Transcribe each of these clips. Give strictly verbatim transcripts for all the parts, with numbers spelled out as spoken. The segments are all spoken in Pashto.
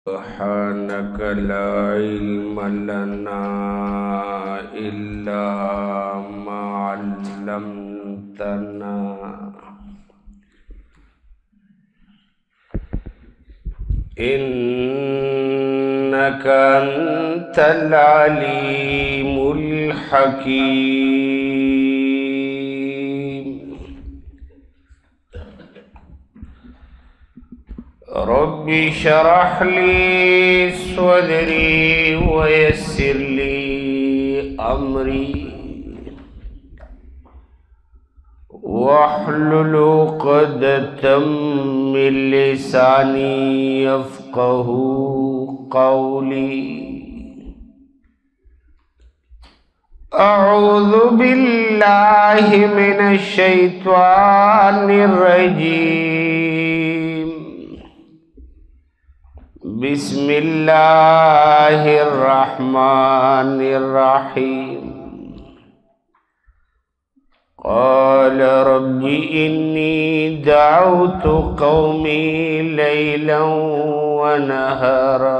सुब्हानक ला इल्म लना इल्ला मा अल्लमतना इन्नका अंतल अलीमुल हकीम। रब्बि शरह ली सदरी वयस्सिर ली अमरी वहलुल उक़दतम मिन लिसानी यफ़क़हू क़ौली। अऊज़ु बिल्लाहि मिनश शैत्वानिर रजीम। बिस्मिल्लाहिर्रहमानिर्रहीम। क़ाल रब्बि इन्नी दअउतु क़ौमी लैलन व नहारा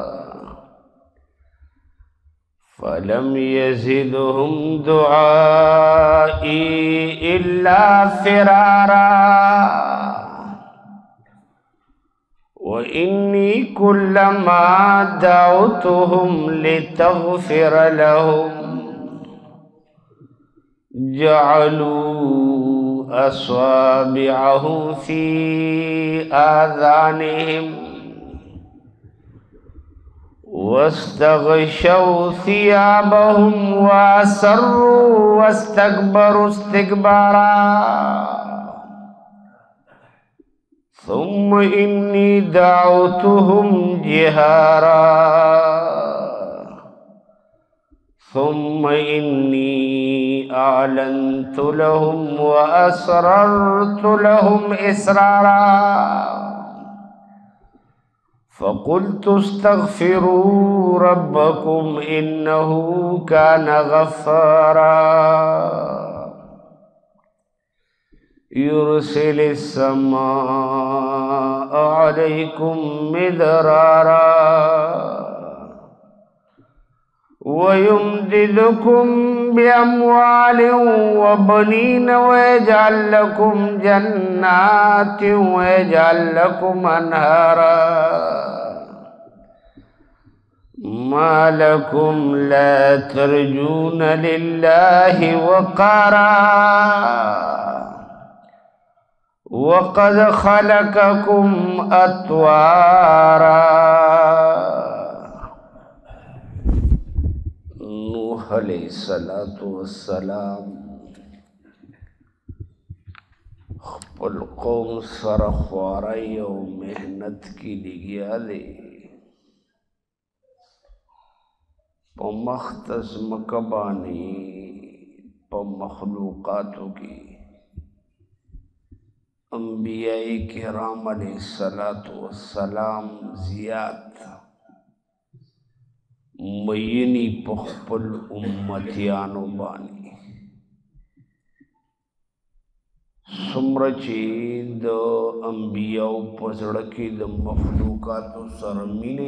फ़लम यज़िदहुम दुआई इल्ला फ़िरारा व इन्नी कुल्लमा दअउतुहुम लितग़फ़िर लहुम जअलू अस्वाबिअहुम फ़ी आज़ानिहिम वस्तग़शव सियाबहुम वअसर्रू वस्तकबरू इस्तिकबारा सुम्मा इन्नी दअउतुहुम जिहारा सुम्मा इन्नी अअलनतु लहुम वअसररतु लहुम इसरारा फ़क़ुल्तु इस्तग़फ़िरू रब्बकुम इन्नहू कान गफ़्फ़ारा युरसिलिस समाअ अलैकुम मिदरारा वयुमदिदकुम बिअम्वालिन व बनीन वयजअल लकुम जन्नातिन वयजअल लकुम अन्हारा मा लकुम ला तर्जून लिल्लाहि वक़ारा वक़द ख़लक़कुम अत्वारा। नूह अलैहिस्सलातु वस्सलाम खपल कौम सर ख्वाराई और मेहनत की लिगिया दे पमख्तस मकबानी प मखलूक़ातों की अंबियाई किराम अलैहिस्सलातु वस्सलाम ज़ियात मयनी पखपल उम्मतियानो बानी सुमरची द अंबियाओ पजड़की द मखलूक़ातो सरमिनी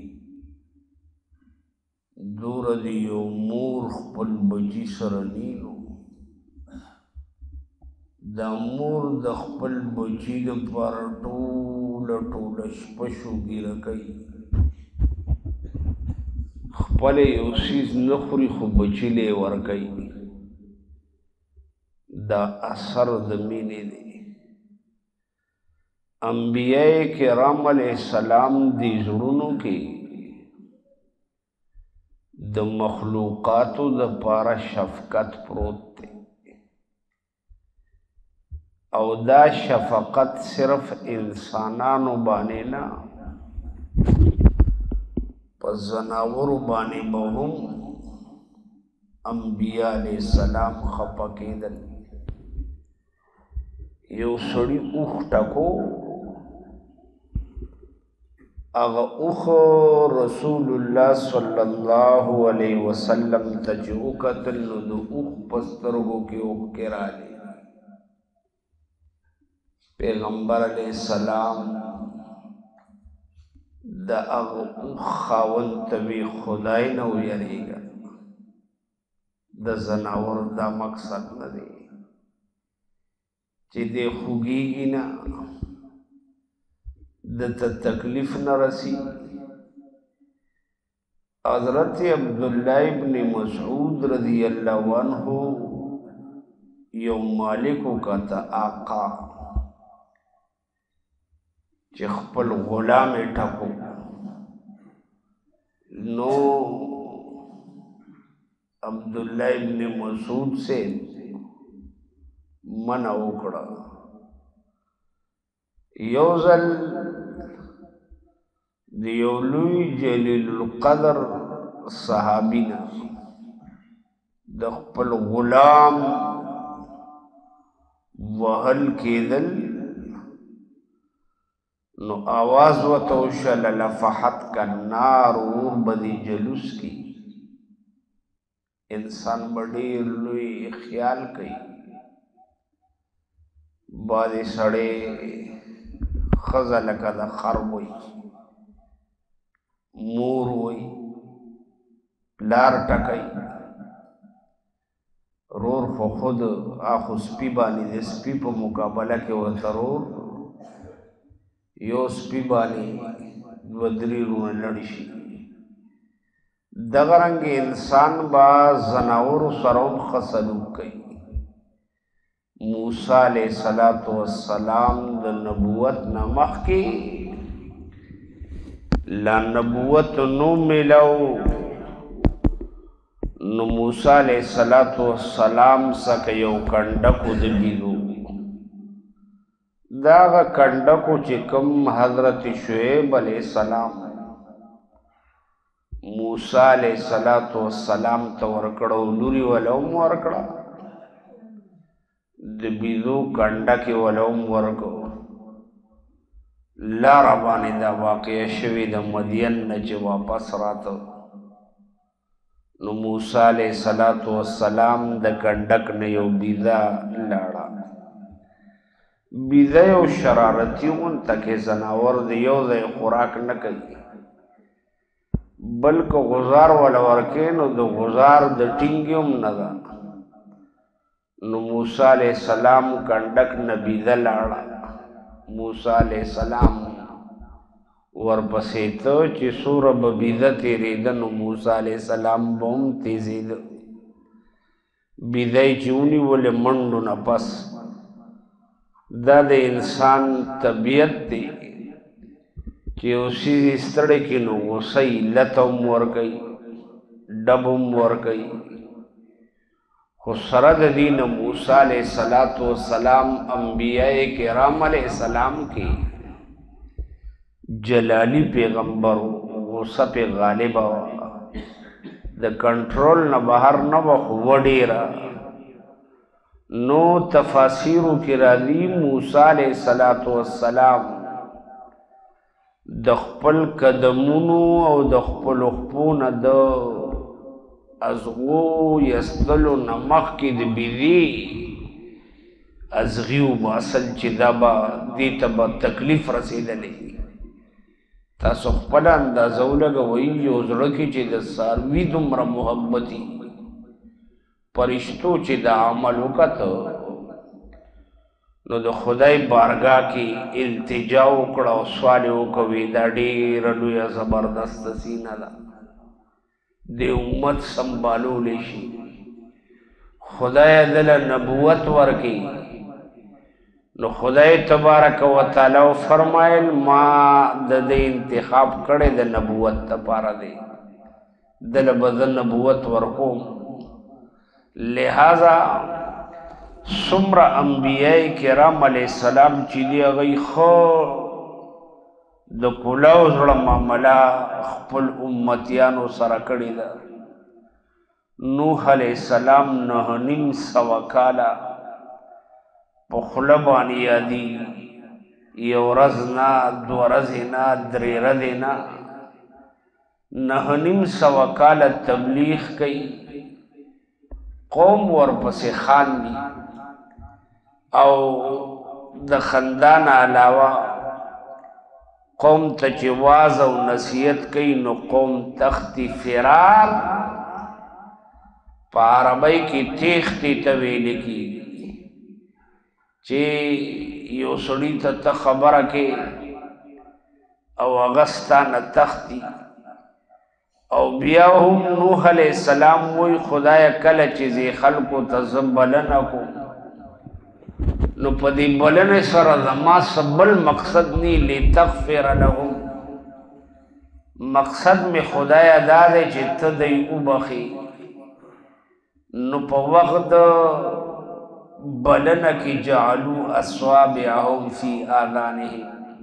दूर दियो मूर खपल बची सरनीनो द मूर द खपल बची द पर टूल टूल शपशु गिरकई खपले योसीस नखरी खु बचिले वर्कई दा असर दमीने दे अंबियाए किराम अलैहिस्सलाम दी ज़ुड़ुनु की द मखलूक़ातु द पारा शफ़क़त प्रोत थे और दा शफ़क़त सिर्फ इंसानानु बाने ना ज़नावर बाने बहुम अंबिया अलैहिस्सलाम खपकेदल यो सड़ी उख टको अगा उख रसूलुल्लाह सल्लल्लाहु अलैहि वसल्लम तजु कतल नु उख पस्तरगो के उख के राले पैगंबर अलैहिस्सलाम دا اغا خاون تبی خدای نو یریگا دا زناور دا مقصد ندی چی دے خوگیگی نا دا تا تکلیف نرسی حضرت عبداللہ ابن مسعود رضی اللہ عنہ یو مالکو کا تا آقا چی خپل غلام ٹھکو نو عبداللہ ابن مسعود سے منع اکڑا یوزل دیولوی جلیل القدر صحابینا د خپل غلام وحل کېدل نو آواز و توشل لفحت کا نار اور بدی جلوس کی انسان بڑی لوی خیال کئی بادی سڑے خزل کا دا خرب ہوئی مور ہوئی لار ٹکئی رور خو خود آخو سپی بانی دے سپی پا مقابلہ کے وطرور یو سپی بانی ودری رون لڑشی دغرنگ انسان با زناور سروم خسلوک کئی موسیٰ علیہ السلام دا نبوت نمخ کی لا نبوت نو ملو نو موسیٰ علیہ السلام سک یو کنڈکو دبیدو داغا کنڈکو چکم حضرت شعیب علیہ السلام موسیٰ علیہ السلام تورکڑو لوری ولوم ورکڑا دبیدو کنڈکی ولوم ورکو لاربانی دا واقع شوی دا مدین نچ واپس راتو نو موسیٰ علیہ السلام دا کنڈک نیو بیدا لارا بیدا یو شرارتی اون تک زناور دیو دے خوراک نکلی بلکہ غزار والا ورکے نو دو غزار دا ٹنگیوم ندا نو موسیٰ علیہ السلام کنڈک نبیدا لارا موسیٰ علیہ السلام ورپسیتو چی سور ببیدا تیری دن موسیٰ علیہ السلام بوم تیزید بیدائی چونی ولی مندو نپس دا دے انسان طبیعت دی چی اسی استڑے کی نو غصی لتم ورگئی ڈبم ورگئی خسرد دین موسیٰ علیہ السلام انبیاء کرام علیہ السلام کی جلالی پیغمبر غصہ پی غالبہ دا کنٹرول نہ باہر نہ وڈی را نو تفاسیرو کی را دی موسیٰ علیہ السلام دخپل قدمونو او دخپل اخپون دا ازغو یستلو نمخ کی دی بیدی ازغیو باسل چی دا با دیتا با تکلیف رسیده لی تاسو خپل اندازو لگا وی جو زرکی چی دا ساروی دمرا محبتی پرشتو چی دا عملو کتو نو دا خدای بارگاہ کی التجاو کڑا و سوالیو کوی دا دیر لویا زبردست سینہ دا دے امت سنبالو لیشی خدای دل نبوت ورکی نو خدای تبارک و تعالی فرمائل ما د دې انتخاب کړي د نبوت لپاره دی دل بدن نبوت ورکوم لہذا سمر انبیاء کرام علیہ السلام چې دی هغوی ښه د کلاو زړه معامله خپل امتیانو سره کړې ده نوح علیہ السلام نه نیم سوه کاله په خوله باندې یادي یو ورځ نه دوه ورځې نه درې ورځې نه نه نیم سوه کاله تبلیغ کوي قوم ورپسې خاندي او د خندان علاوه قوم ته چې واز او نصیحت کوي نو قوم تختی فرار په عربی کې تیختی ته ویل کېږي چې یو سړي ته ته خبره کې او هغه ستا نه تختی او بیا هم نوح علیہ السلام وی خدای کله چې زی خلکو ته زه بلنه کوم نو په دې بلنې سره زما بل مقصد نی لتغفر لهم مقصد می خدای دا دی چې ته دی وبخي نو په وخت بلنه کې جعلوا اصابعهم فی آذانهم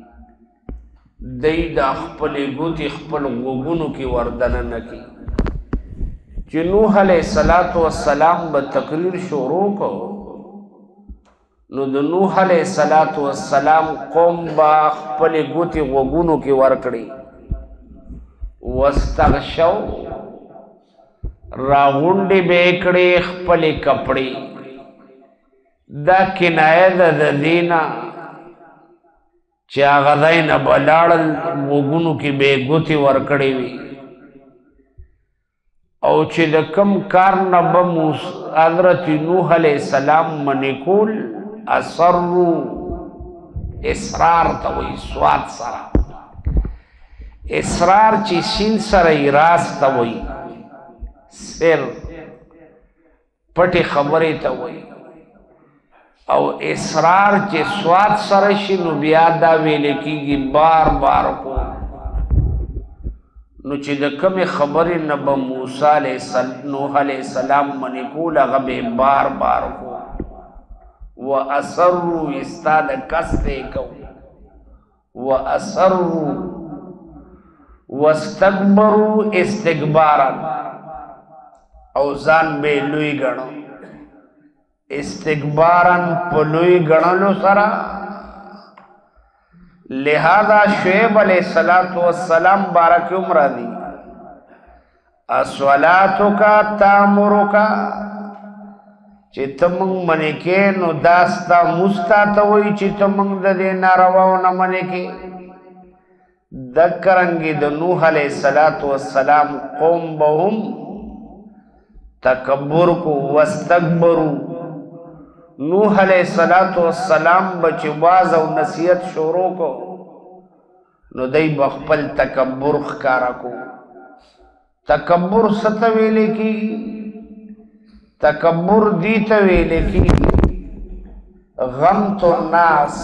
دی دا خپل ګوتې خپل غوږونو کې وردنه نه کی چې نوح علیہ السلام به تقریر شروع کو نو د نوح علیہ السلام قوم با خپل ګوتې غوږونو کې ورکړي واستغشوا راغونډې به کړې خپل کپړې دا کنایه ده د دینا چې هغه ځای نه به لاړل غوږونو کې به یې ګوتې ورکړې وي او چې د کم کار نه به حضرت نوح علیہ السلام منې کول اصرو اصرار ته وایي سواد سره اصرار چې سین سره یې راز ته وایي سر پټې خبرې ته وایي او اصرار چې سواد سره شي نو بیا دا ویل کېږي بار بار کو نو چې د کمې خبرې نه به موسی علیہ نوح علیہ السلام منې کول هغه به بار بار کو وَأَسَرُّوا استاد کستے کو وَأَسَرُّوا وَاسْتَكْبَرُوا استکبارا او ځان به لوی ګڼو استکبارا په لوی ګڼلو سره لہذا شعیب علیہ السلام بارک عمر دی الصلاۃ کا تامرک چې ته موږ منې کې نو دا ستا مستا ته وایي چې ته موږ د دې نارواو نه منې کې دکرنګې د نوح علیہ السلام قوم به هم تکبر کو واستکبرو نوح علیہ السلام به چې واز او نصیحت شروع کو نو دی به خپل تکبر ښکاره کو تکبر څه ته ویلې کېږي تکبر دی ته ویلې کېږي غمت الناس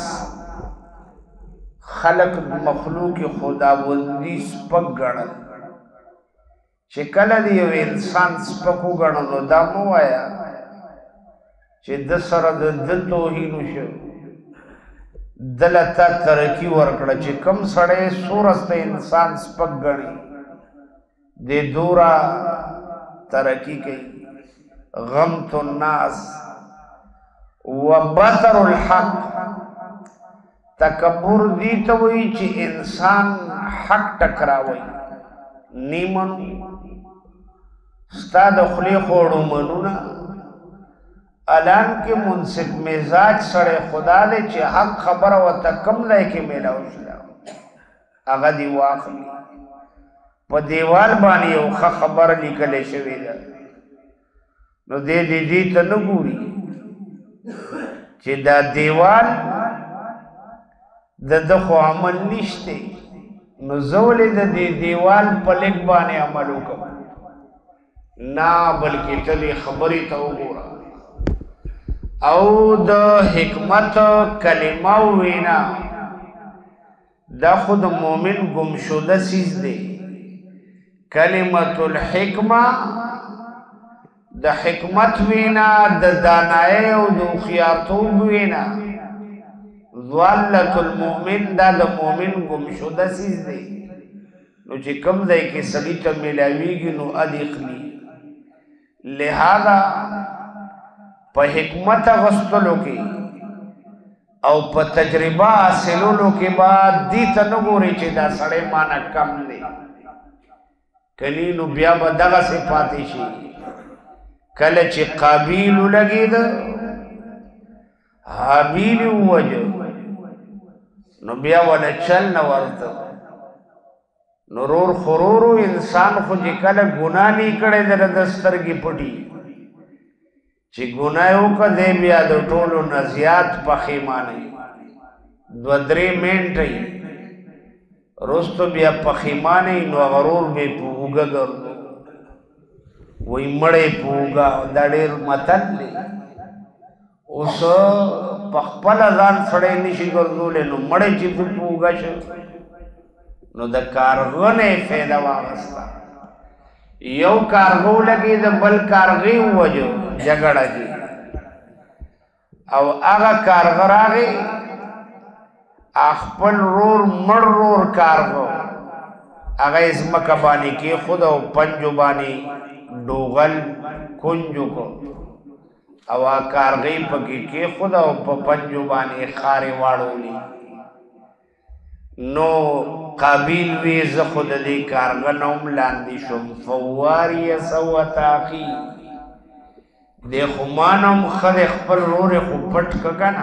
خلق مخلوق خداوندی سپک ګڼل چې کله د یو انسان سپک وګڼو نو دا مه وایه چې د سره د ده توهین وشو دله تا ترقي ورکړه چې کوم سړی سورسته انسان سپک ګڼي د دوره ترقي کوي غمت الناس وبطر الحق تکبر دی ته وایي چې انسان حق ټکراوي نیمن ستا د خولې خوړو منونه الان کې منصف مزاج سړی خدا دی چې حق خبره ورته کم ځای کې میلاو شوه هغه دې واخلي په دیوال باندې یو ښه خبره لیکلی شوې ده نو دې دې دې ته نه ګوري چې دا دیوال د ده خو عمل نشته نو زه ولې د دې دیوال په لیک باندې عمل وکړم نه بلکې ته دې خبرې ته وګوره او د حکمت کلمه وینا دا خود مومن گمشده سیز دی کلمت الحکمه د حکمت وینا د دانای او د خیارتوب وینا ضالت المؤمن دا د مؤمن گمشده سیز دی نو چې کم ځای کې سړي ته میلاویږي نو ادخلی لہذا په حکمت اغوستلو کې او په تجربه حاصلولو کې بعد دې ته نه ګوري چې دا سړی مانه کم دی کني نو بیا به دغسې پاتې شي کله چې قابیل ولګېده حابیل ووجه نو بیا ولا چل نه ورته نورور خرورو انسان خو چې کله ګناه نه کړي د دسترګې پټي چې ګناه وکړي بیا د ټولو نه زیات پښیمانه دو درې منټې رستو بیا پښیمانه نو غرور به پوګه ګرځي وای مړې پوګه دا ډېر متل دی اوس په خپل ځان سړی نشي ګرځولې نو مړې چې پوګه شي نو د کارغو نه فایده واغسته یو کارغو لګي د بل کارغي وجو جګړه دي او هغه کارغ راغی خپل رور مړ رور کارغو هغه ځمکه باندې کې خود او پنجو باندې ډوغل کنجو کو او کارغي پکې کې خود او په پنجو باندې خارې واړولې نو قابیل وی زه خود دې کارغه نوم لاندې شم فواری سوت اخی دې خمانم خد خپل رور خو پټ کنا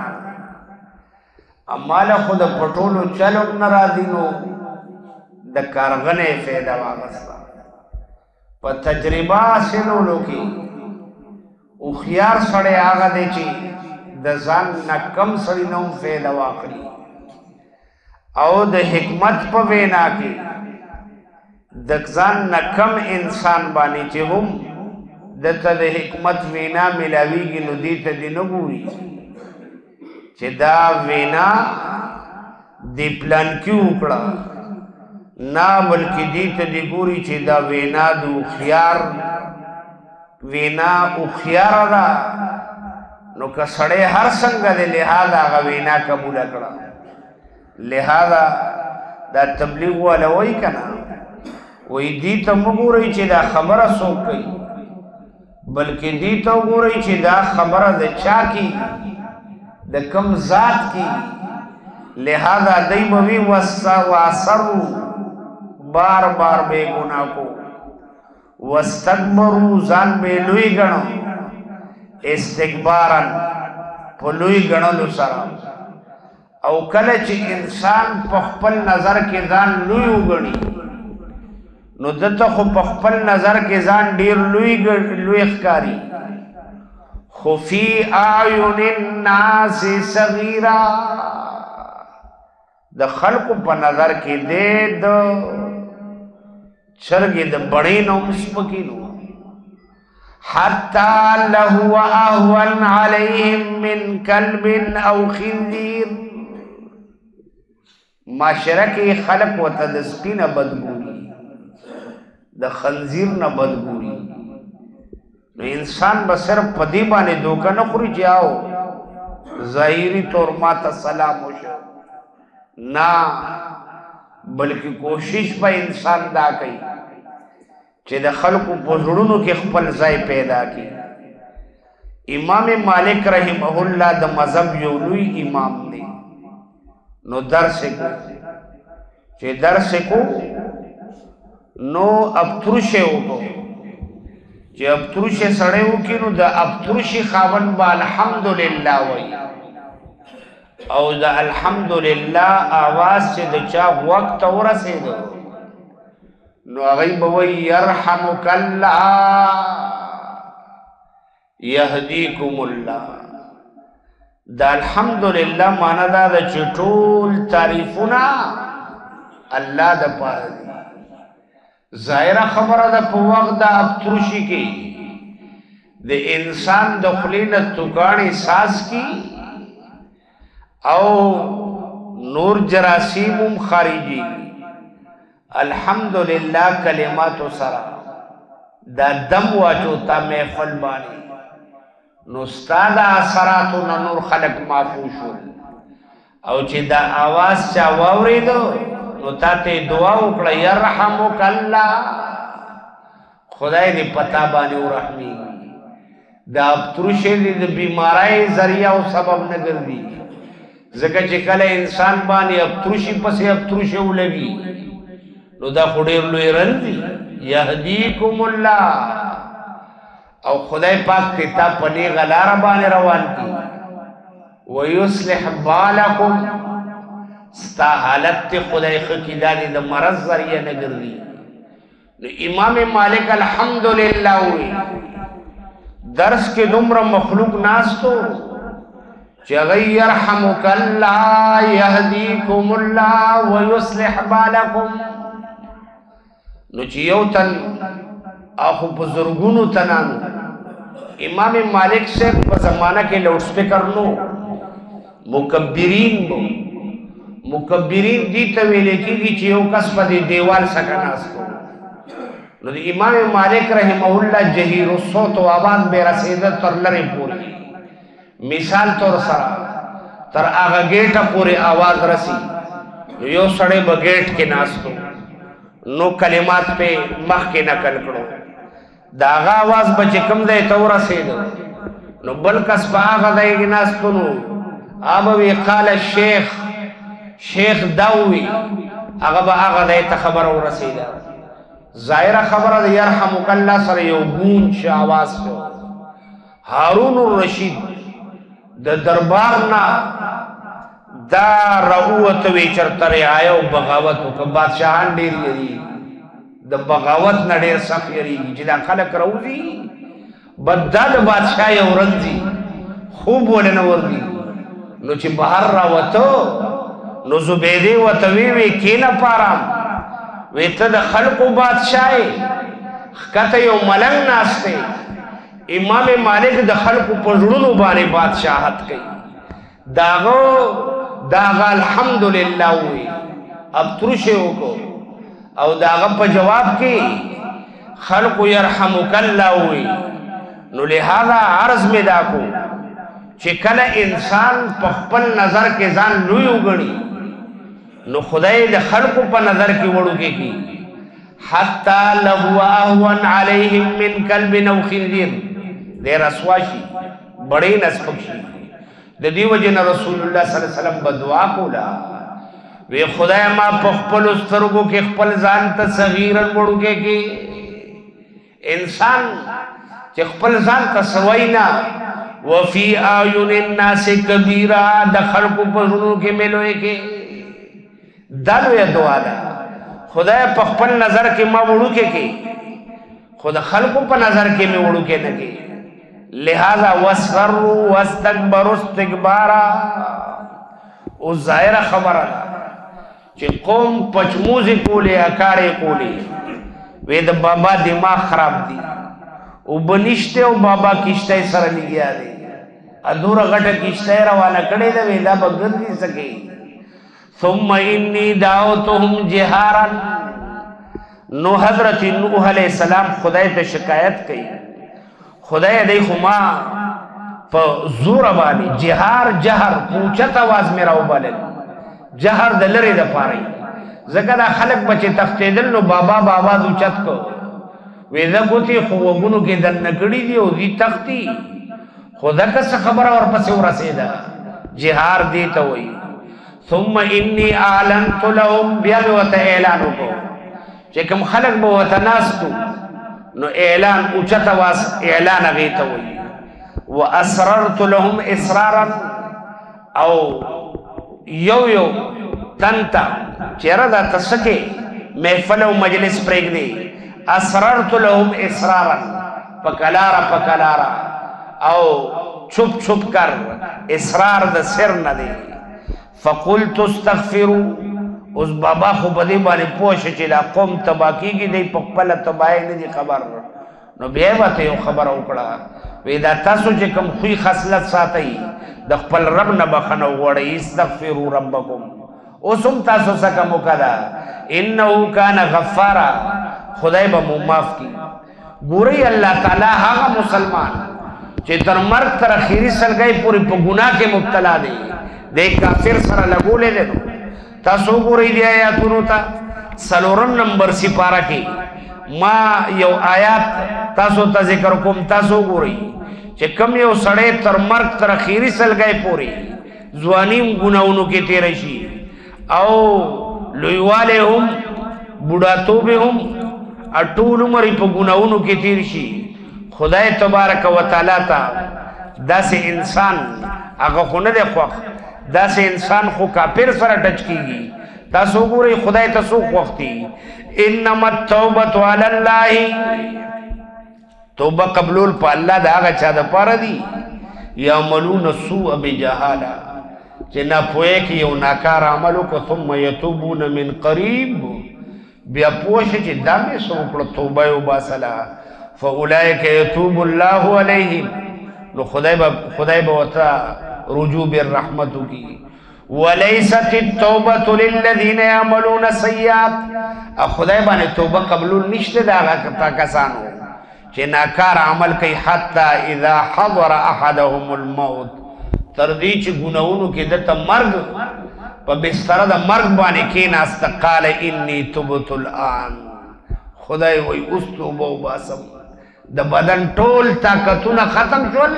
اماله خود پټولو چلو ناراضی نو د کارغه نه فایده واغسته په تجربه سينولو کې او خيار سړی هغه دی چې د ځان نه کم سړی نوم فایده واخلي او د حکمت په وینا کې د ځان نه کم انسان باندې چې هم دته د حکمت وینا ملاویږي نو دې ته دی نه ګوري چې دا وینا دی پلان کې وکړه نه بلکې دې ته دی ګوري چې دا وینا د خيار وینا او خيار را نو که سړی هر څنګه د لحاظه هغه وینا قبول کړه لہذا دا تبلیغ والا وای کنا وای دی ته وګورئ چې دا خبره څوک کوي بلکې دی ته وګورئ چې دا خبره د چا کی د کم ذات کی لہذا دای موی واسرو بار بار بے گناہ کو واستكبروا ځان به لوی غنو استکبارن په لوی غنلو سره او کله چې انسان په خپل نظر کې ځان لوی وګڼي نو دته خو په خپل نظر کې ځان ډیر لوی لوی ښکاری خو فی اعین الناس صغیرا د خلق په نظر کې دې د چرګې د بړې نو مسپکینو حتا له اهون علیهم من کلب او خنزیر معاشره کې خلق وته د سپینه بدګوري د خنزیر نه بدګوري نو انسان به صرف په دې باندې دوکه نه خوري چې آو ظاهري طور ماته سلام وشو نه بلکې کوشش په انسان دا کوي چې د خلقو په زړونو کې خپل ځای پیدا کړي امام مالک رحمه الله د مذهب یو لوی امام دی نو درس کو چې درس کو نو ابترشه وکړو چې ابترشه سړی وکړي نو د ابترشي خاون با الحمدلله وای او د الحمدلله आवाज چې د چا وخت ورسېدو نو هغه به وای يرحمک الله يهديكم الله دا الحمدلله معنا دا د چټول تعریفونه الله د پاره دي ظاهره خبره ده په وخت د ابترشي کې د انسان د خلینه توګانی ساز کی او نور جراثیم خارجی الحمدللہ کلمات سرا دا دم واچو تا محفل بانی نو استاد اثراتو نور خلق معفوشو او چې دا آواز چا واوریدو نو تا ته دعا وکړه يرحمک الله خدای دې پتا باندې ورحمي دا ابترشه دې بیماری ذریعہ او سبب نه ګرځي ځکه چې کله انسان باندې ابترشي پسې ابترشه ولګي نو دا خډیر لوی رندي يهديكم الله او خدای پاک ته تا پني غلار باندې روان کی ويصلح بالکم ستا حالت تی خدای خکی دادی دا مرض ذریعہ نگر دی. امام مالک الحمدللہ ہوئی درس کے دمر مخلوق ناستو چغی یرحمک اللہ یهدیکم اللہ ویصلح بالکم. نو چیو تن آخو بزرگونو تنانو امام مالک سے زمانہ کے لاؤڈ سپیکر نو مکبرین بو مکبرین دی تویلے کی گی چیو کس پا دی دیوال سکناس کو. نو دی امام مالک رحمہ اللہ جہیر الصوت و آواز بے رسیدت تر لرے پوری مثال تر سرا تر آغا گیٹا پوری آواز رسی. یو سڑے با گیٹ کے ناستو نو کلمات پہ مخ کے نکل کرو دا آغا آواز بچے کم دے تو رسیدو نو بلکس پا آغا دے گی ناستو نو آبوی قال شیخ شیخ داوی آغا با آغا دے تا خبر و رسیدہ ظاہرہ خبر دے یرحمک اللہ سر یو گونچ آواز پہ ہارون الرشید دا دربارنا دا رعوت ویچر ترے آئے و بغاوتو کہ بادشاہان دیر یری دا بغاوت نا دیر سخ یری جدا خلق روزی بددا دا بادشاہ ورنزی خوب ولن وردی نو چی بہر راوتو نو زبیدی و تویوی کینا پارام ویتا دا خلق و بادشاہ کتا یو ملنگ ناستے امام مالک دا خلق و پجڑنو بانے بادشاہت کئی داغو داغا الحمدللہ ہوئی اب ترشے ہو کو او داغا پا جواب کی خلق یرحمک اللہ ہوئی نو لہذا عرض میں داکو چکل انسان پا خپل نظر کے زان لویو گڑی نو خدای دا خلق پا نظر کی وڑو کے کی حتی لہو اہون علیہم من کلب نو خندیر دیر اسواشی بڑی نسپکشی دا دیو جن رسول اللہ صلی اللہ علیہ وسلم بدعا کولا وی خدای ما پخپل استرگو کے خپل زانتا صغیرن بڑو کے کی انسان چی خپل زانتا سوائینا وفی آیون الناس کبیرہ دا خلقو پزنو کے ملوئے کے دلو یا دعا دا خدای پخپل نظر کے ما بڑو کے کی خدا خلقو پا نظر کے میں بڑو کے نگے لہذا وَاسْفَرُّ وَاسْتَكْبَرُ اسْتِكْبَارًا او ظاہرہ خبر آلا چی قوم پچموزی کولے اکارے کولے وید بابا دماغ خراب دی او بنشتے او بابا کشتے سر لگیا دے ادھورا غٹا کشتے روانا کڑے دے ویدہ بگر دی سکے ثم انی دعوتهم جہارا نو حضرت نوح علیہ السلام خدای تے شکایت کئی خدای دیکھو ما پا زور بانی جہار جہر پوچھت آواز میرا ابالل جہر دلری دا پاری زکر خلق بچے تختے دل نو بابا بابا دو چت کو ویدہ گوتی خوابونو کے دل نکڑی دی او دی تختی خدا کس خبر اور پسی ورہ سیدہ جہار دیتا ہوئی ثم انی آلنت لهم بیابی وطا اعلانو کو چکم خلق با وطا ناستو نو اعلان اچھتا واس اعلان اغیتا ہوئی وَأَسْرَرْتُ لَهُمْ إِسْرَارًا او یو یو تنتا چیرہ دا تسکے محفل و مجلس پریگ دے أَسْرَرْتُ لَهُمْ إِسْرَارًا پکلارا پکلارا او چھپ چھپ کر اسرار دا سر نہ دے فَقُلْتُ اسْتَغْفِرُوا اس بابا خو بدی بانی پوش چلا قوم تباکی کی دی پکپل تبائی ندی خبر نو بیعبت یو خبر اکڑا ویدہ تاسو چے کم خوی خسلت ساتئی دخپل رب نبخنو وڑی استغفروا ربکم اسم تاسو سکا مکدا انہو کان غفارا خدای با مماف کی گوری اللہ تعالی ہاں مسلمان چے تر مرگ تر خیری سل گئی پوری پا گناہ کے مبتلا دے دیکھ کافر سر لگو لے دے تاسو گو رئی دی آیاتونو تا سلورم نمبر سپارہ کی ما یو آیات تاسو تا ذکر کم تاسو گو رئی چه کم یو سڑے تر مرگ تر خیری سل گئے پوری زوانیم گناونو کے تیرشی او لویوالے ہم بڑاتو بے ہم اٹول مری پا گناونو کے تیرشی خدای تبارک و تعالی تا دا سه انسان هغه خو نه دی خوښ دا سه انسان خو کافر سره ټچ کیږي تاسو ګورئ خدای تاسو خوښتي انما التوبه علی الله توبه قبول په الله دا هغه چا د پاره دی یعملون سوء بجهاله چې نه پوهه کې یو ناکار عمل وکړو ثم یتوبون من قریب بیا پوه شي چې دا مې څه وکړه توبه وباسله فاولئک یتوب الله علیهم نو خدای به خدای به ورته رجوع بالرحمت کی وليست التوبه للذين يعملون السيئات خدای باندې توبه قبول نشته دا هغه کسانو چې ناکار عمل کوي حتی اذا حضر احدهم الموت تر دې چې ګناونو کې د مرګ په بستر د مرګ باندې کېناست قال انی تبت الان خدای وای اوس توبه وباسم د بدن ټول طاقتونه ختم شول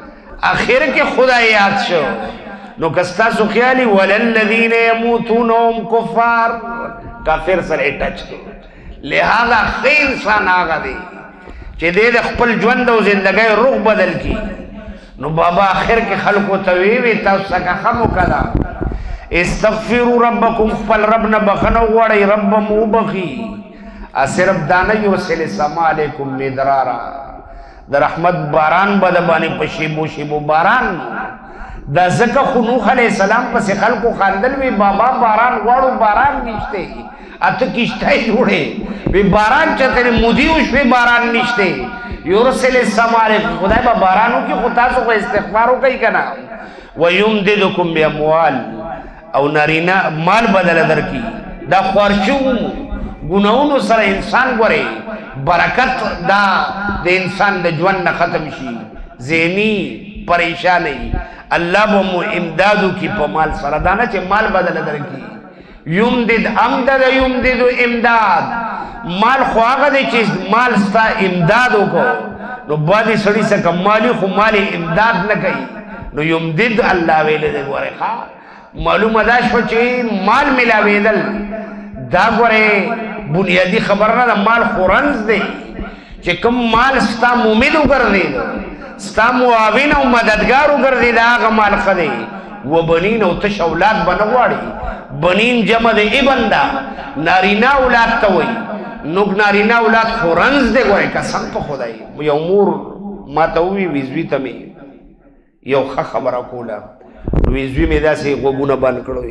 اخر کې خدای یاد شو نو کستا سو خیالي وللذین یموتون هم کفار کافر سره ټچ کړي لہذا خیر انسان هغه دی چې دې خپل ژوند او ژوندۍ روح بدل کی نو بابا اخر کې خلکو ته وی تاسو څنګه خمو کړه استغفروا ربکم خپل رب نه بخنه غواړي رب مو بخي صرف دانه یو سل سما علیکم مدرارا در رحمت باران بد باندې پشیبو شیبو باران دا زکه خو نوح علیہ السلام پس خلکو خاندل وی بابا باران غواړو باران نشته اته کیشته جوړه وی باران چته مودي اوس وی باران نشته یورسل السما علیکم خدای با بارانو کی خدا سو استغفار کوي کنا ويمددکم باموال او نارینا مال بدل درکی دا خورشو گناہوں سره انسان غوري برکت دا د انسان د ژوند نه ختم شي زینی پریشانی الله بمو امدادو کی په مال سره دا نه چې مال بدل درکی یمدد امدد یمدد امداد مال خو هغه دی چې مال ستا امداد وکړو نو باندې سړی څخه مالی خو مالی امداد نه کوي نو یمدد الله ویل دی غوري ښا معلومه ده شو چې مال ملاویدل دا غوري بنیادی خبر نه مال خورنز دی چې کوم مال ستا مومن وګرځي ستا معاون او مددگار وګرځي دا هغه مال خدي و بنین او تش اولاد بنغواړي بنین جمع د ابن دا نارینا اولاد ته وای نو نارینا اولاد خورنز دی غوري قسم په خدای یو مور ما ته وی ویزوی ته می یو ښه خبره کوله ویزوی می داسې غوګونه بند کړوي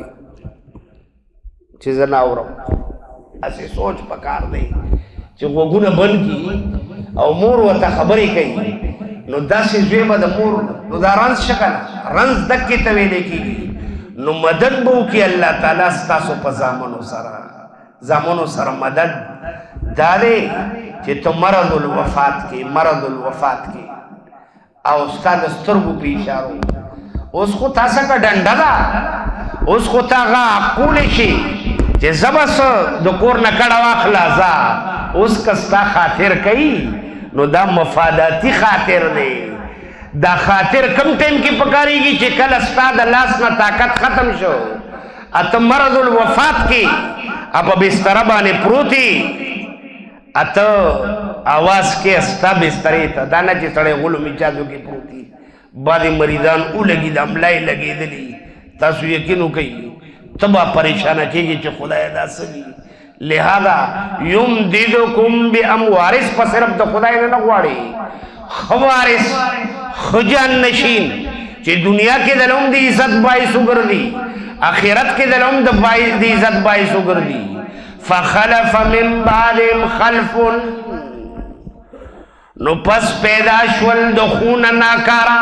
چې زه نه اورم اسې سوچ پکار دی چې غوګونه بند کی او مور ورته خبرې کوي نو داسې زوی به د مور نو دا رنز شکل رنز دکې ته ویلې کېږي نو مدد به وکړي الله تعالی ستاسو په زامنو سره زامنو سره مدد دا دی چې ته مرض الوفات کې مرض الوفات کې او ستا د سترګو په اشارو اوس خو تاسو کا ډنډه ده اوس خو تا هغه عقول شي چې زبس د کور نه کډه واخلا ځه اوس کستا خاطر کوي نو دا مفاداتی خاطر دی دا خاطر کم ټیم کې پکاريږي چې کله ستا د لاس نه طاقت ختم شو اته مرض الوفات کې اپ بستر باندې پروتي اته आवाज کې استا بسترې ته دا نه چې سړی غلو میچازو کې پروتي باندې مریضان ولګي د املای لګېدلی تاسو یقین وکړئ تبا پریشان کېږي چې خدای دا سوي لہذا یمددکم باموارث په صرف د خدای نه غواړي خوارث خجان نشین چې دنیا کې دلوم د عزت باعث وګرځي آخرت کې دلوم د باعث د عزت باعث وګرځي فخلف من بعدهم خلف نو پس پیدا شول د خون ناکارا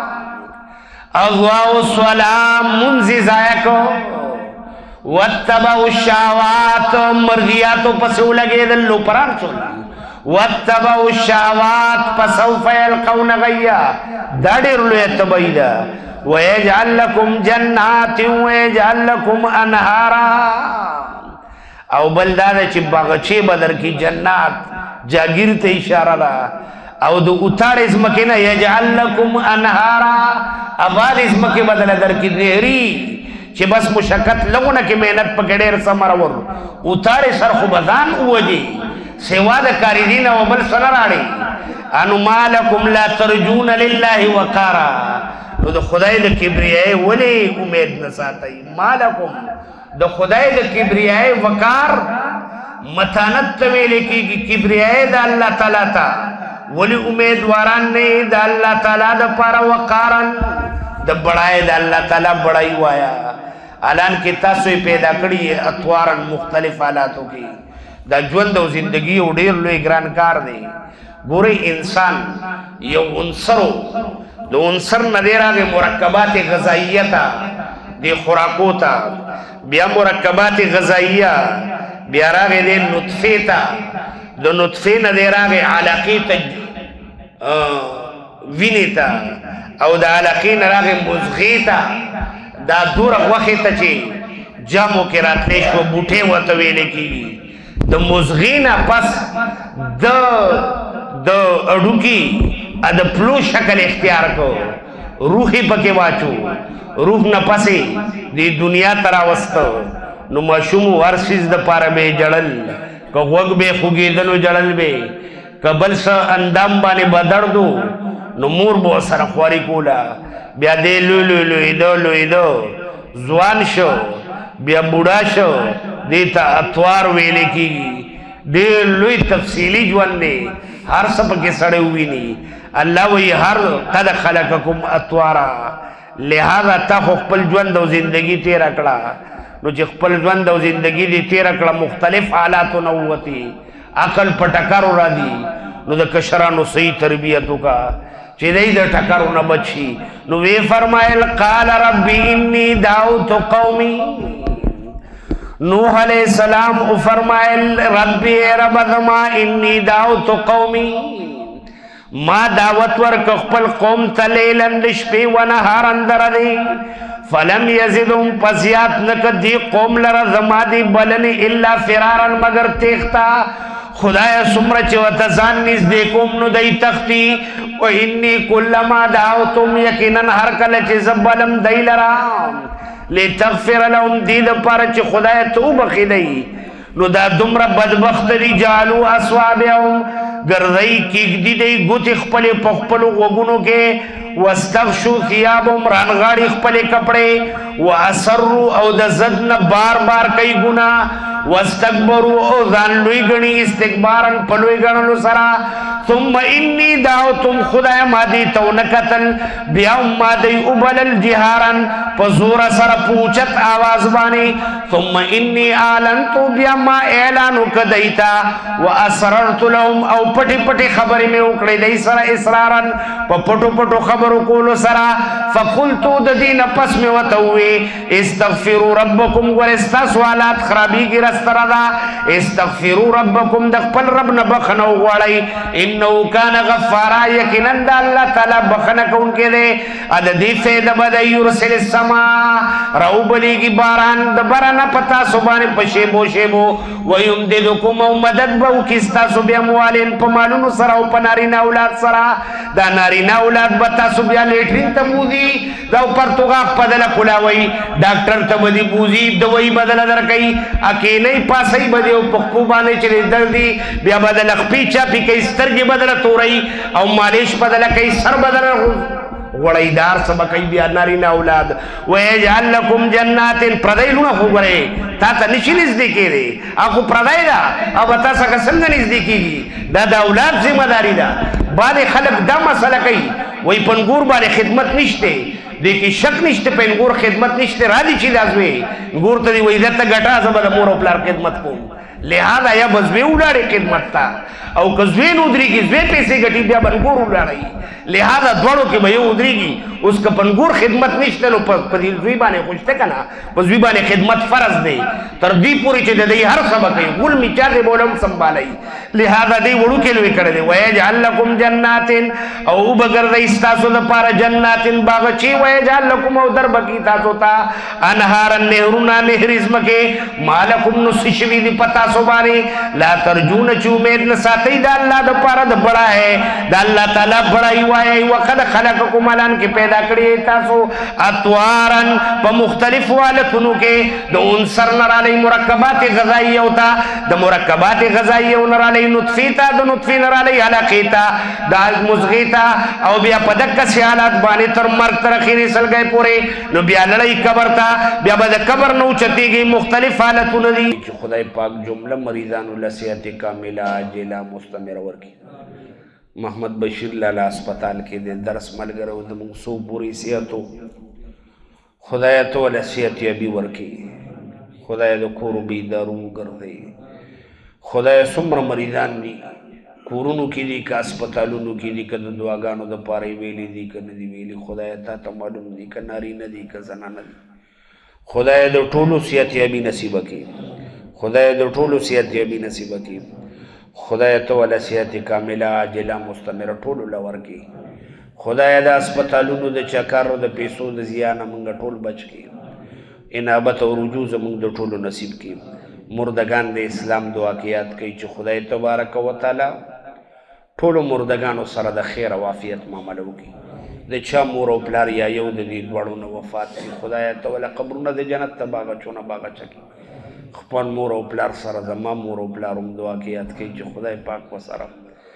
اغوا السلام منزی زایکو واتبعوا الشهوات مرضیات پسو لگے دلو پرار شول واتبعوا الشهوات فسوف يلقون غیا دا ډیر لوی تبعی دا ويجعل لكم جنات ويجعل لكم انهارا او بلدانه چې باغچې بدر کی جنات جاگیر ته اشاره ده او د اوتار اسمکه نه یجعل لكم انهارا اباد اسمکه بدل در کی نهری چې بس مشقت لغونه کې مهنت په ګډیر سمرور اوتار سر خو بدان وږي سوا د کاری دین او بل سره راړي انو مالکم لا ترجون لله وقارا نو د خدای د کبریای ولی امید نه ساتي مالکم د خدای د کبریای وقار متانت ویل کیږي کبریای د الله تعالی تا ولی امیدواران نه د الله تعالی د پر وقارن د بڑای د الله تعالی بڑای وایا الان کې تاسو پیدا کړی اطوارن مختلف حالاتو کې د ژوند او زندگی او ډیر لوی ګران کار دی ګوري انسان یو عنصر د عنصر نه دی راغی مرکبات غذائیه تا دی خوراکو تا بیا مرکبات غذائیه بیا راغی دی نطفه تا د نطفه نه دی راغی علاقه ته ویني تا او د علاقه نه راغی مزغه تا دا دور وخت ته چې جامو کې راتلې شو بوټه وته ویل کیږي د مزغینا پس د د اډوکی ا د پلو شکل اختیار کو روحی پکې واچو روح نه پسې د دنیا ترا وست نو مشوم ورسیز د پاره به جړل کو وګ به خوګیدلو جړل به قبل س اندام باندې بدردو نو مور بو سره خواري کولا بیا دې لو لو لو ایدو لو ایدو ځوان شو بیا بوډا شو دیتا اتوار ویلے کی دیر لوی تفصیلی ژوند دی ہر سب کے سڑے ہوئی نہیں اللہ وی ہر قد خلقکم اتوارا لہذا تا خپل ژوند او زندگی تیرا کړه نو چې خپل ژوند او زندگی دی تیرا کړه مختلف حالاتو نو وتی عقل پټکارو را دی نو د کشرانو صحیح تربیتو کا چې دای د ټکرو نه بچي نو وی فرمایل قال رب انی دعوت قومی نوح علیہ السلام او فرمایل رب رب زما انی دعوت قومی ما دعوت ورک خپل قوم ته لیلن د شپې و نهار اندر دی فلم یزدهم پزیات نک دی قوم لره زما دی بلن الا فرارا مگر تیختا خدای سمره چې وته ځان نږدې کوم نو دی تختی و انی کلما دعوتم یقینا هر کله چې زبلم دی لرام لتغفر لهم دی د پاره چې خدای توبه خدای نو دا دومره بدبخت دي جالو اصوابهم ګرځي کېږدي دی ګوتې خپلې په خپلو غوږونو کې واستغشوا ثيابهم رانغاړي خپلې کپړې واصروا او د زد نه بار بار کوي ګناه واستكبروا او ځان لوی ګڼي استکبارن په لوی ګڼلو سره ثم انی دعوتم خدای ما دی تو نکتل بیا ما دی ابلل جهارن په زور سره پوچت आवाज باندې ثم انی اعلنت بیا ما اعلان وکدیتا واسررت لهم او پټي پټي خبرې مې وکړې دای سره اصرارن په پټو پټو خبرو کولو سره فقلت د دین پس مې وتوي استغفروا ربکم ورستاس والات خرابي کی رستردا استغفروا ربکم د خپل رب نه بخنو غواړي انه کان غفارا یقینا د الله تعالی بخنه کوونکی دی ا د دې فیض بد یرسل السما روبلیږي باران د باران پتا سبحانه پشه بو شیبو ويمددکم مدد بو کستا سو بیا موالین په مالونو سره او په نارینه اولاد سره دا نارینه اولاد بتا سو بیا لیټرین ته بوزي دا پرتګا بدل کولاوي ډاکټر ته بدی بوزي دوی بدل درکې اکیلې پاسې بدی او پخو باندې چې دردي بیا بدل خپي چا پی کې سترګې بدل توري او مالش بدل کوي سر بدل وړیدار سبا کوي بیا نارینه اولاد ويجعل لكم جنات پردایلونه وګره تا ته نشي نږدې کېږي اخو پردای دا او تا څنګه څنګه نږدې کېږي دا د اولاد ذمہ داری ده باندې خلک دا مسله کوي وای پنګور باندې خدمت نشته دیکي شک نشته پنګور خدمت نشته را دي چې لازمي ګور ته دی وای دته ګټه زبر مور او پلار خدمت کوم لہذا یا بزوی ولاړې خدمت تا او کزوی نو دريږي زوی پیسې ګټي بیا پنګور ولاړې لہذا دوړو کې به یو دريږي اوس کا پنګور خدمت نشته نو په دې زوی باندې خوشته کنه په زوی باندې خدمت فرض دی تر دې پوری چې د دې هر سبق کوي ګل میچا دې بولم سنبالای لہذا دې وړو کې لوي کړی دی ويجعل لكم جنات او بغرد تاسو د پاره جنات باغچی ويجعل لكم او در بکی تاسو ته انهار النهرنا نهر اسمکه مالکم نو سشوی دی پتا تاسو باندې لا ترجون چې امید نه ساتئ د الله دپاره د بړای د الله تعالی بړای وایي وقد خلقکم الان کې پیدا کړی تاسو اطوارن په مختلفو حالتونو کې د عنصر نه رالی مرکبات غذایي او تا د مرکبات غذایي او نه رالی نطفې ته د نطفې نه رالی حلقې ته د مزغې ته او بیا په دقسې حالات باندې تر مرګ تر اخري سلګۍ پورې نو بیا لړی قبر ته بیا به د قبر نه اوچتېږي مختلف حالتونه دي چې خدای پاک جمله مریضانو له صحت کامله عاجله مستمره ورکړي محمد بشیر لالا هسپتال کې د درس ملګری و زموږ څو پورې صحت و خدایه ته له صحت یابي ورکړي خدایه د کورو بیدارو وګرځوي خدایه څومره مریضان دي کورونو کې دي که هسپتالونو کې دي که د دعاګانو دپاره یې ویلي دي که نه دي ویلي خدایه تا ته معلوم دي که نارینه دي که زنانه دي خدایه د ټولو صحت یابي نصیبه کړي خدایه د ټولو صحت یابي نصیبه کړي خدایه ته وله صحت کامله عاجله مستمره ټولو له ورکړي خدایه د هسپتالونو د چکرو د پیسو د زیانه موږ ټول بچ کړي انابت او رجوع زموږ د ټولو نصیب کړي مردگان د اسلام دعا کې یاد کوي چې خدای تبارک وتعالی ټولو مردگانو سره د خیر او عافیت معامله وکړي د چا مور او پلار یا یو د دې دواړو نه وفات شي خدایه ته وله قبرونه د جنت ته باغچونه باغچه کړي خپل مور او پلار سره زما مور او پلار هم دعا کې یاد کوي چې خدای پاک ورسره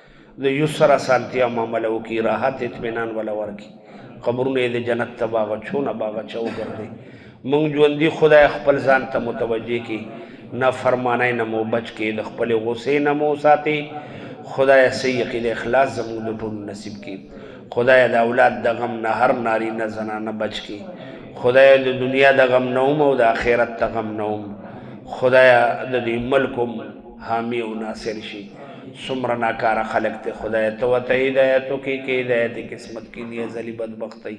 د یسر اسانتیا معامله وکړي راحت اطمینان وله ورکړي قبرونه یې د جنت ته باغچونه باغچه وګرځي موږ ژوندي خدای خپل ځان ته متوجه کړي نه فرمانای نه مو بچ کې د خپل غصې نه مو ساتي خدای صحیح عقیده اخلاص زموږ د ټولو نصیب کړي خدای د اولاد د غم نه هر نارینه زنانه بچ کړي خدای د دنیا د غم نه هم او د آخرت د غم نه هم خدای د دې ملک هم حامی او ناصر شي څومره ناکاره خلک ته خدای ته ورته هدایت وکړي کې هدایت قسمت کې دي ازلي بدبختۍ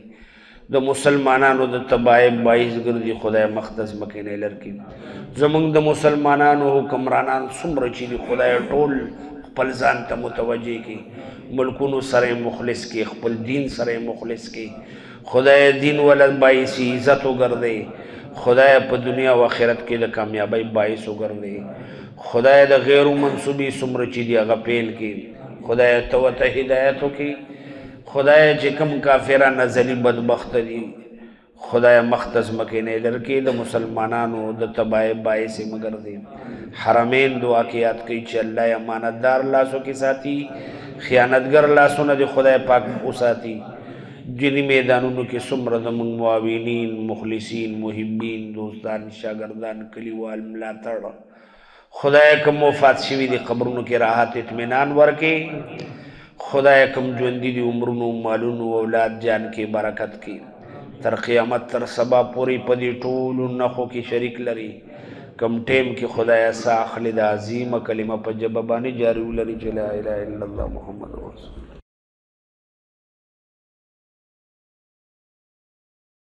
د مسلمانانو د تباہی باعث ګرځي خدای مختص مکې نه لرکي زمونږ د مسلمانانو حکمرانان څومره چې دي خدای ټول خپل ځان ته متوجه کړي ملکونو سره مخلص کړي خپل دین سره مخلص کړي خدای دین ول باعث عزت وګرځي خدای په دنیا او آخرت کې د کامیابی باعث وګرځي خدای د غیر منسوبي څومره چې دي هغه پیل کړي خدای ته ورته هدایت وکړي خدای چې کوم کافران ازلی بدبخت دي خدای مختص مکې نه لرکې د مسلمانانو د تباہی باعث مگر دي حرمین دعا کې یاد کوي چې الله یې امانتدار لاسو کې ساتي خیانتګر لاسونه د خدای پاک وساتي جنی میدانونو کې څومره زموږ معاونین مخلصین محبین دوستان شاګردان کلیوال ملاتړ خدای کوم وفات شوي دي قبرونو کې راحت اطمینان ورکړي خدای کم ژوندي دي عمرونو مالونو اولاد جان کې برکت کې تر قیامت تر سبا پورې په دې ټولو نښو کې شریک لري کم ټیم کې خدای سا اخلي د عظیمه کلمه په ژبه باندې جاري ولري چې لا اله الا الله محمد رسول